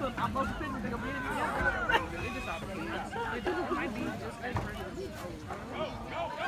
I'm both sitting there together. It just all might be just